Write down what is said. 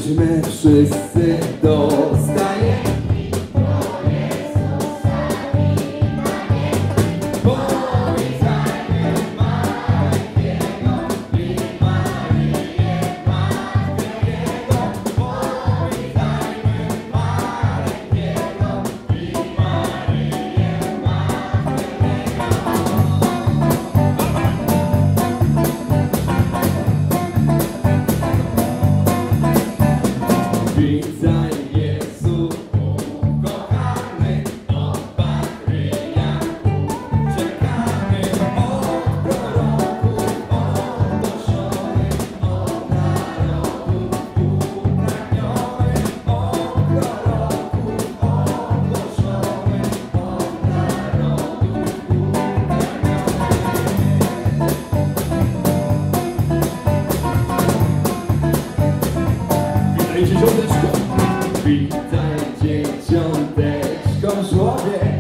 Pójdźmy wszyscy do stajenki, do Jezusa i Panienki. Powitajmy maleńkiego i Marię Matkę Jego. Powitajmy maleńkiego i Marię Matkę Witaj Jezu, ukochany, odpatryja. Czekamy od proroków ogłoszonych, od narodów upragnionych, od proroków ogłoszonych, od narodów upragnionych. Witaj dzieciąteczko, witaj dzieciąteczko w żłobie.